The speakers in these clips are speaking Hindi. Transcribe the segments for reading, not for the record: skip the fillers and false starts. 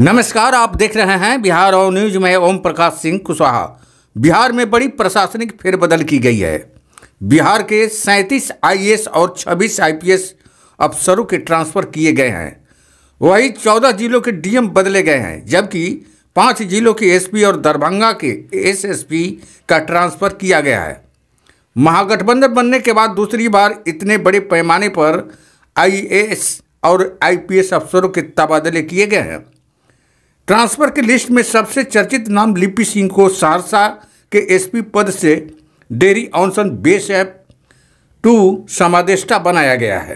नमस्कार, आप देख रहे हैं बिहार और न्यूज में ओम प्रकाश सिंह कुशवाहा। बिहार में बड़ी प्रशासनिक फेरबदल की गई है। बिहार के 37 आईएएस और 26 आईपीएस अफसरों के ट्रांसफ़र किए गए हैं। वही 14 जिलों के डीएम बदले गए हैं, जबकि 5 जिलों के एसपी और दरभंगा के एसएसपी का ट्रांसफ़र किया गया है। महागठबंधन बनने के बाद दूसरी बार इतने बड़े पैमाने पर आईएएस और आईपीएस अफसरों के तबादले किए गए हैं। ट्रांसफर की लिस्ट में सबसे चर्चित नाम लिपि सिंह को सहरसा के एसपी पद से डेरी ऑनसन बेस ऐप 2 समादेष्टा बनाया गया है।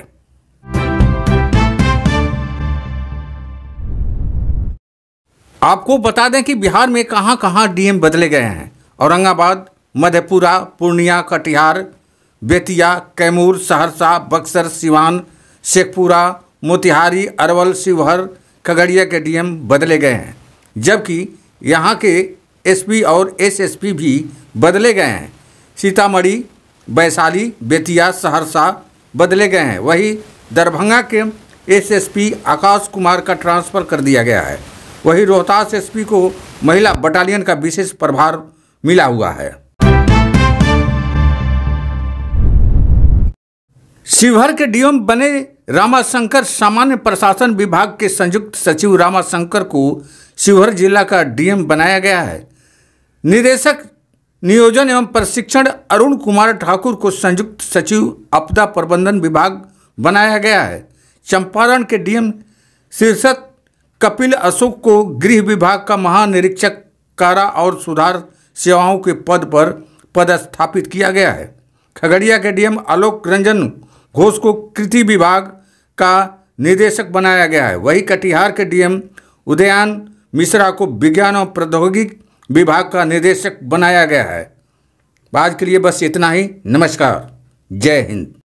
आपको बता दें कि बिहार में कहां कहां डीएम बदले गए हैं। औरंगाबाद, मधेपुरा, पूर्णिया, कटिहार, बेतिया, कैमूर, सहरसा, बक्सर, सिवान, शेखपुरा, मोतिहारी, अरवल, शिवहर, खगड़िया के डीएम बदले गए हैं, जबकि यहां के एसपी और एसएसपी भी बदले गए हैं। सीतामढ़ी, वैशाली, बेतिया, सहरसा बदले गए हैं। वहीं दरभंगा के एसएसपी आकाश कुमार का ट्रांसफ़र कर दिया गया है। वहीं रोहतास एसपी को महिला बटालियन का विशेष प्रभार मिला हुआ है। शिवहर के डीएम बने रामाशंकर सामान्य प्रशासन विभाग के संयुक्त सचिव रामाशंकर को शिवहर जिला का डीएम बनाया गया है। निदेशक नियोजन एवं प्रशिक्षण अरुण कुमार ठाकुर को संयुक्त सचिव आपदा प्रबंधन विभाग बनाया गया है। चंपारण के डीएम शीर्षक कपिल अशोक को गृह विभाग का महानिरीक्षक कारा और सुधार सेवाओं के पद पर पदस्थापित किया गया है। खगड़िया के डीएम आलोक रंजन घोष को कृषि विभाग का निदेशक बनाया गया है। वहीं कटिहार के डीएम उदयन मिश्रा को विज्ञान और प्रौद्योगिकी विभाग का निदेशक बनाया गया है। आज के लिए बस इतना ही। नमस्कार, जय हिंद।